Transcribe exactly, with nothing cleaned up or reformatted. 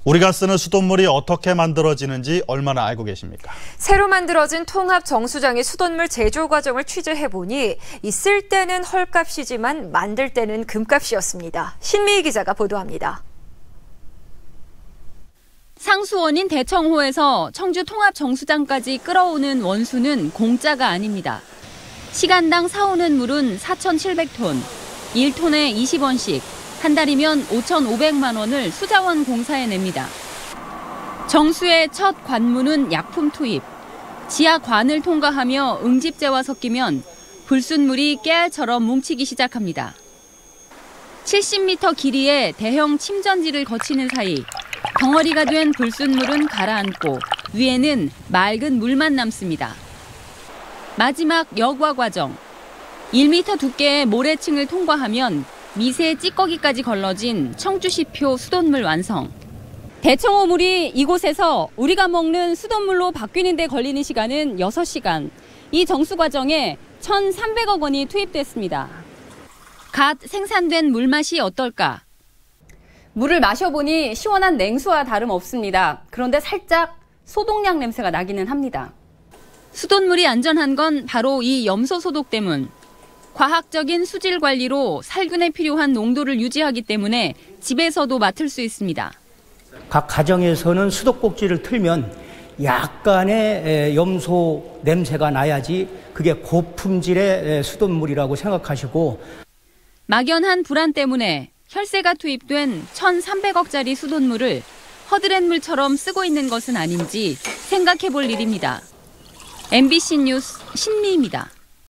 우리가 쓰는 수돗물이 어떻게 만들어지는지 얼마나 알고 계십니까? 새로 만들어진 통합 정수장의 수돗물 제조 과정을 취재해보니 이 쓸 때는 헐값이지만 만들 때는 금값이었습니다. 신미희 기자가 보도합니다. 상수원인 대청호에서 청주 통합 정수장까지 끌어오는 원수는 공짜가 아닙니다. 시간당 사오는 물은 사천칠백 톤, 일 톤에 이십 원씩, 한 달이면 오천오백만 원을 수자원 공사에 냅니다. 정수의 첫 관문은 약품 투입. 지하 관을 통과하며 응집제와 섞이면 불순물이 깨알처럼 뭉치기 시작합니다. 칠십 미터 길이의 대형 침전지를 거치는 사이 덩어리가 된 불순물은 가라앉고 위에는 맑은 물만 남습니다. 마지막 여과 과정. 일 미터 두께의 모래층을 통과하면 미세 찌꺼기까지 걸러진 청주시표 수돗물 완성. 대청호 물이 이곳에서 우리가 먹는 수돗물로 바뀌는 데 걸리는 시간은 여섯 시간. 이 정수 과정에 천삼백억 원이 투입됐습니다. 갓 생산된 물맛이 어떨까? 물을 마셔보니 시원한 냉수와 다름없습니다. 그런데 살짝 소독약 냄새가 나기는 합니다. 수돗물이 안전한 건 바로 이 염소 소독 때문. 과학적인 수질 관리로 살균에 필요한 농도를 유지하기 때문에 집에서도 맡을 수 있습니다. 각 가정에서는 수도꼭지를 틀면 약간의 염소 냄새가 나야지 그게 고품질의 수돗물이라고 생각하시고, 막연한 불안 때문에 혈세가 투입된 천삼백억짜리 수돗물을 허드렛물처럼 쓰고 있는 것은 아닌지 생각해 볼 일입니다. 엠비씨 뉴스 신미희입니다.